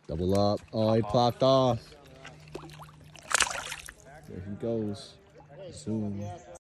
Double up. Oh, he popped off. There he goes. Zoom.